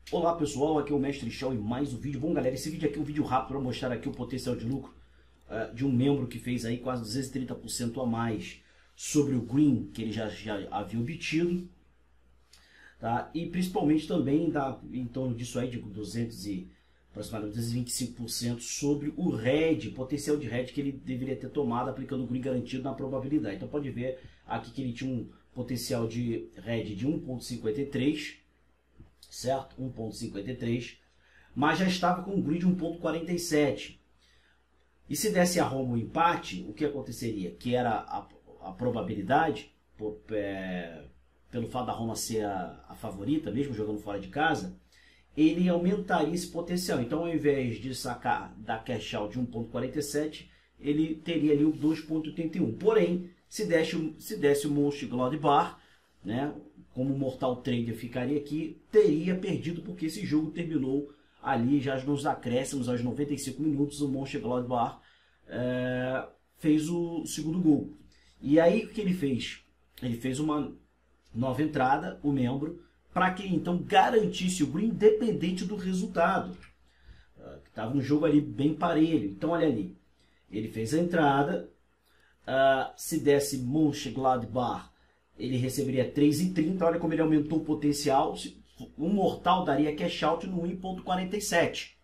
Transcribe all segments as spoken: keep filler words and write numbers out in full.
Olá pessoal, aqui é o Mestre Shell e mais um vídeo. Bom galera, esse vídeo aqui é um vídeo rápido para mostrar aqui o potencial de lucro uh, de um membro que fez aí quase duzentos e trinta por cento a mais sobre o green que ele já, já havia obtido, tá? E principalmente também dá em torno disso aí de duzentos e aproximadamente duzentos e vinte e cinco por cento sobre o red, potencial de red que ele deveria ter tomado aplicando o green garantido na probabilidade. Então pode ver aqui que ele tinha um potencial de red de um ponto cinquenta e três, certo? um ponto cinquenta e três, mas já estava com um green de um ponto quarenta e sete. E se desse a Roma o empate, o que aconteceria? Que era a, a probabilidade, por, é, pelo fato da Roma ser a, a favorita, mesmo jogando fora de casa, ele aumentaria esse potencial. Então, ao invés de sacar da cash out de um ponto quarenta e sete, ele teria ali o dois ponto oitenta e um. Porém, se desse, se desse o Mönchengladbach, né, como o Mortal Trader ficaria aqui, teria perdido, porque esse jogo terminou ali já nos acréscimos, aos noventa e cinco minutos, o Mönchengladbach é, fez o segundo gol. E aí o que ele fez? Ele fez uma nova entrada, o membro, para que então garantisse o green independente do resultado. Estava no jogo ali bem parelho. Então olha ali, ele fez a entrada, uh, se desse Mönchengladbach, ele receberia três e trinta, olha como ele aumentou o potencial. O Mortal daria cash out no um ponto quarenta e sete.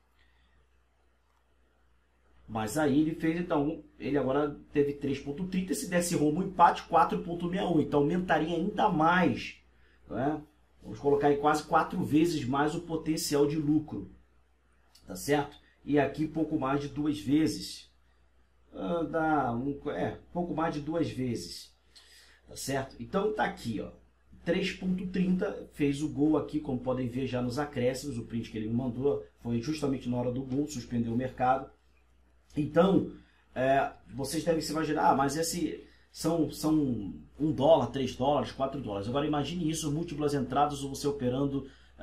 Mas aí ele fez, então, ele agora teve três ponto trinta, se desse Roma o empate, quatro ponto sessenta e um. Então aumentaria ainda mais, né? Vamos colocar aí quase quatro vezes mais o potencial de lucro, tá certo? E aqui pouco mais de duas vezes. Ah, dá um, é, pouco mais de duas vezes. Tá certo? Então tá aqui, ó, três ponto trinta, fez o gol aqui, como podem ver já nos acréscimos, o print que ele me mandou foi justamente na hora do gol, suspendeu o mercado. Então, é, vocês devem se imaginar, ah, mas esse são, são um dólar, três dólares, quatro dólares. Agora imagine isso, múltiplas entradas, ou você operando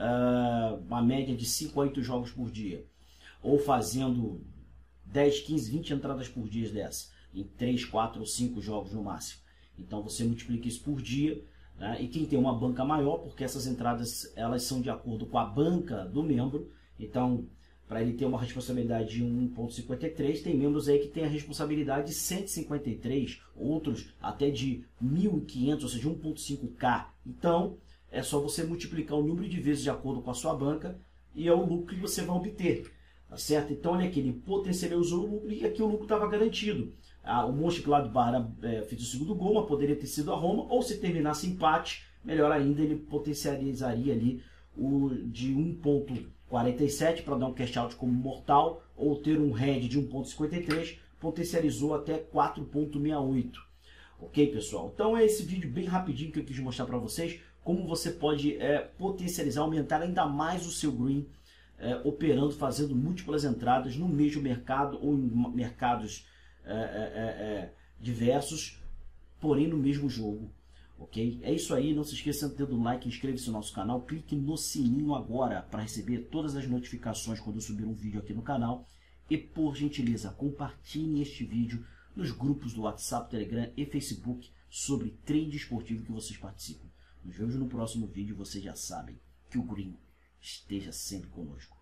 uh, uma média de cinco a oito jogos por dia, ou fazendo dez, quinze, vinte entradas por dia dessa, em três, quatro ou cinco jogos no máximo. Então você multiplica isso por dia, né? E quem tem uma banca maior, porque essas entradas elas são de acordo com a banca do membro, então para ele ter uma responsabilidade de um ponto cinquenta e três, tem membros aí que tem a responsabilidade de cento e cinquenta e três, outros até de mil e quinhentos, ou seja, um ponto cinco K. Então é só você multiplicar o número de vezes de acordo com a sua banca e é o lucro que você vai obter, tá certo? Então olha aqui, ele potencializou o lucro e aqui o lucro estava garantido. Ah, o Mönchengladbach é, fez o segundo gol, mas poderia ter sido a Roma, ou se terminasse empate, melhor ainda, ele potencializaria ali o de um ponto quarenta e sete para dar um cash out como mortal, ou ter um head de um ponto cinquenta e três, potencializou até quatro ponto sessenta e oito. Ok, pessoal? Então é esse vídeo bem rapidinho que eu quis mostrar para vocês, como você pode é, potencializar, aumentar ainda mais o seu green, é, operando, fazendo múltiplas entradas no mesmo mercado ou em mercados É, é, é, diversos, porém no mesmo jogo, ok? É isso aí, não se esqueça de dar o like, inscreva-se no nosso canal, clique no sininho agora para receber todas as notificações quando eu subir um vídeo aqui no canal e, por gentileza, compartilhe este vídeo nos grupos do WhatsApp, Telegram e Facebook sobre trade esportivo que vocês participam. Nos vemos no próximo vídeo, vocês já sabem que o green esteja sempre conosco.